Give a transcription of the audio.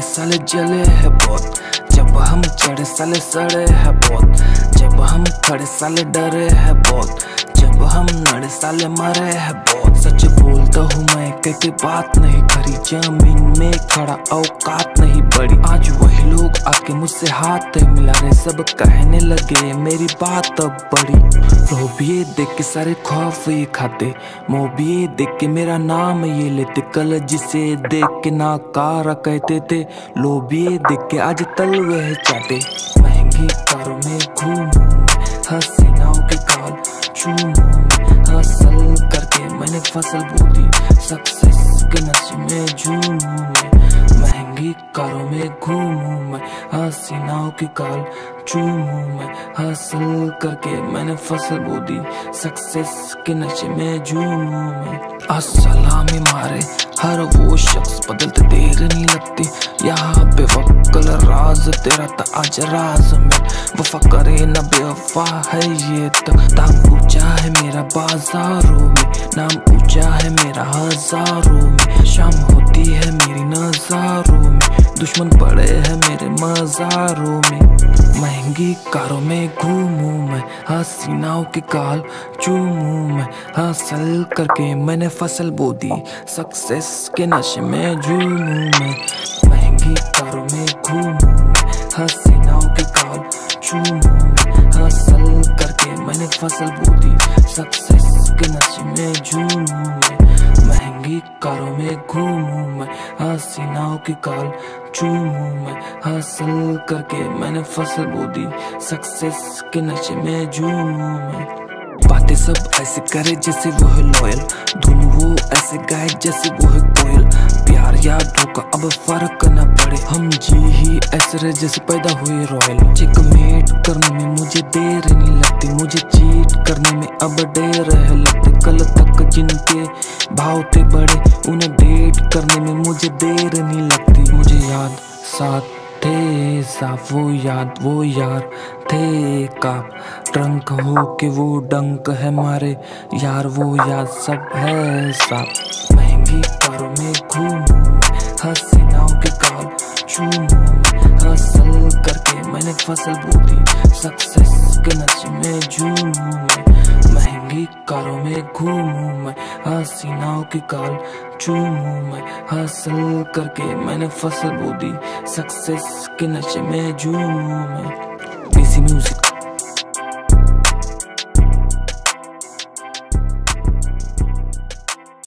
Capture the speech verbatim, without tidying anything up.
साले जले है बहुत, जब हम चढ़े साले सड़े है बहुत, जब हम खड़े साले डरे है बहुत, जब हम नड़े साले मरे है बहुत। सच बोलता हूँ मैं कहते बात नहीं करी, जमीन में खड़ा औकात नहीं बड़ी। आज वही लोग आके मुझसे हाथ मिला रहे, सब कहने लगे मेरी बात अब बड़ी। लोग ये देख के सारे खौफ ये खाते, मोब ये देख के मेरा नाम ये लेते, कल जिसे देख के नाकारा कहते थे, लोग ये देख के आज तलवे चाटे। महंगी कारों में घूमूं हसीनाओं के गाल चूमूं, हासिल करके मैंने फसल बोती, सक्सेस के नशे में झूमूं मैं। महंगी कारों में घूमूं मैं हसीनाओं के गाल चूमूं मैं, हासिल करके मैंने फसल बोती, सक्सेस के नशे में झूमूं मैं। अस्सलामी मारे हर वो शख्स बदलते देर नहीं लगती, यहाँ पे वक्ल राज तेरा था आज राज में, वफा करे न बेवफा है ये तक। दाम ऊंचा है मेरा बाजारों में, नाम ऊंचा है मेरा हजारों में, शाम होती है मेरी नजारों में, दुश्मन पड़े हैं मेरे मजारों में। महंगी कारों में घूमूं मैं हसीनाओं के गाल चूमूं मैं, हासिल करके मैंने फसल बो दी, सक्सेस के नशे में झूमूं मैं। महंगी कारों में घूमूं मैं हसीनाओं के गाल चूमूं मैं, हासिल करके मैंने फसल बो दी, सक्सेस के नशे में झूमूं मैं। महंगी कारों में घूमूं मैं हसीनाओं के गाल चूमूं मैं, हासिल करके मैंने फसल बो दी, सक्सेस के नशे में झूमूं मैं। बातें सब ऐसे करे जैसे वो है लॉयल, धुन वो ऐसे गाए जैसे वो है कोयल। प्यार या धोखा अब फर्क न पड़े, हम जी ही ऐसे रहे जैसे पैदा हुए रॉयल। चेकमेट करने में मुझे देर नहीं लगती, मुझे चीट करने में अब देर है लगती। कल तक जिनके भाव थे बड़े, उन्हें डेट करने में मुझे देर नहीं लगती। मुझे याद साथ थे साफ वो याद वो यार थे काप, ट्रंक हो के वो डंक है मारे यार, वो याद सब है साफ। महंगी कारों में घूमूं हसीनाओं के गाल चूमूं मैं, हासिल करके मैंने फसल बो दी, सक्सेस के नशे में झूमूं मैं। महंगी कारों में घूमूं मैं हसीनाओं के गाल चूमूं मैं, हासिल करके मैंने फसल बो दी, सक्सेस के नशे में झूमूं मैं।